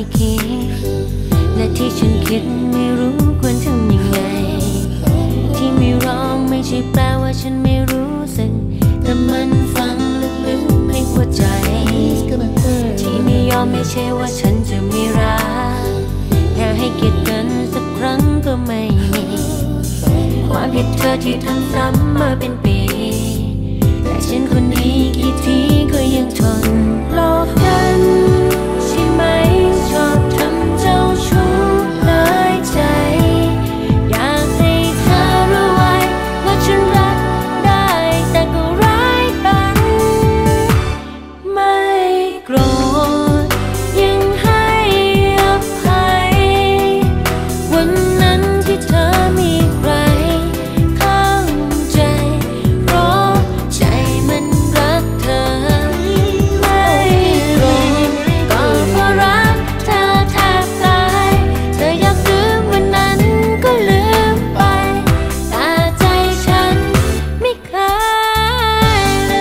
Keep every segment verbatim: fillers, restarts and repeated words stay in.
คิดและที่ฉันคิดไม่รู้ควรทำยังไงที่ไม่ร้องไม่ใช่แปลว่าฉันไม่รู้สึกแต่มันฝังลึกๆในหัวใจที่ไม่ยอมไม่ใช่ว่าฉันจะไม่รักแค่ให้เกียรติกันสักครั้งก็ไม่มีความผิดเธอที่ทำซ้ำมาเป็นปีแต่ฉันคนนี้กี่ทีก็ยังทนหลอกกันใช่ไหมชอบทำเจ้าชู้เลยใจอยากให้เธอรู้ไว้ว่าฉันรักได้แต่ก็ร้ายปันไม่โกรธยังให้อภัยวันนั้นที่เธอมีใครเข้าใจเพราะใจมันรักเธอไม่โกรธก็เพราะรักเธอแทบตายเธออยากลืมวันนั้นก็ลืมไปแต่ใจฉันไม่เคยเลย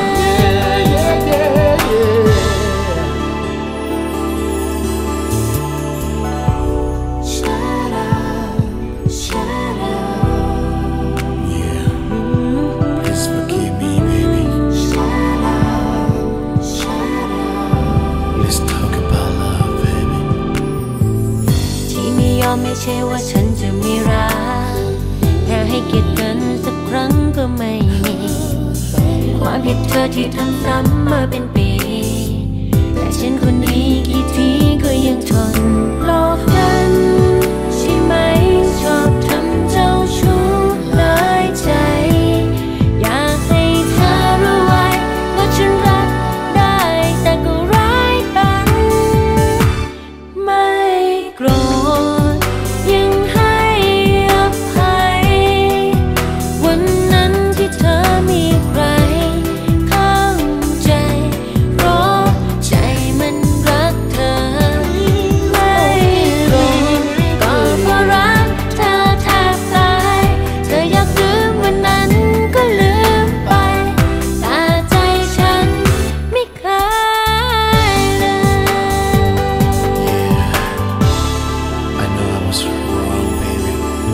Shut up, shut up, Yeah, please forgive me, baby. shut up, shut up Let's talk about love, baby. ที่ไม่ยอมไม่ใช่ว่าฉันจะไม่รักแค่ให้เกียรติกันสักครั้งก็ไม่มีความผิดเธอที่ทำซ้ำมาเป็นปีแต่ฉันคนนี้กี่ทีก็ยังทนหลอกกันใช่ไหมชอบทำเจ้าชู้เลยใจอยากให้เธอรู้ไว้ว่าฉันรักได้แต่ก็ร้ายปันไม่โกรธยังให้อภัยวันนั้นที่เธอมีใครเข้าใจเพราะใจมันรักเธอไม่โกรธก็เพราะรักเธอแทบตายเธออยากลืมวันนั้นก็ลืมไปแต่ใจฉันไม่เคยเลย I know I was wrong, baby.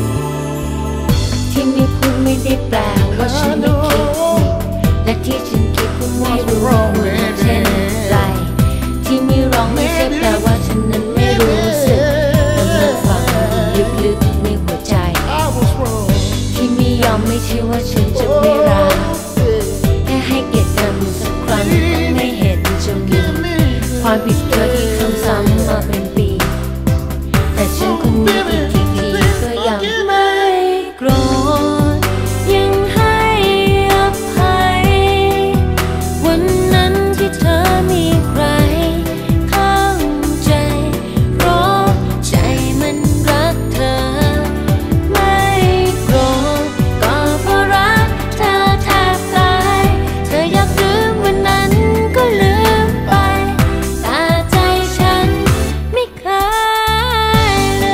ที่ไม่พูดไม่ได้แปลว่าฉันไม่คิดและที่ฉันคิดก็ไม่รู้ว่าเช่นไรที่ไม่ร้องไม่ใช่แปลว่าฉันนั้นไม่รู้สึกแต่มันฝังลึกๆในหัวใจ I was wrong. ที่ไม่ยอมไม่ใช่ว่าฉันจะไม่รักแค่ให้เกียรติกันสักครั้งก็ไม่เห็นจะมีความผิดเธอที่ทำซ้ำมาเป็นปีแต่ฉันคนนี้อีกกี่ทีก็ยังไม่โกรธยังให้อภัยวันนั้นที่เธอมีใครเข้าใจเพราะใจมันรักเธอไม่โกรธก็เพราะรักเธอแทบตายเธออยากลืมวันนั้นก็ลืมไปแต่ใจฉันไม่เคยเลย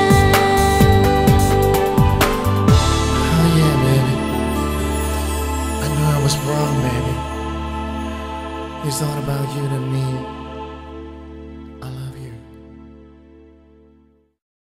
Oh yeah, baby. I know I was wrong, baby. It's all about you and me.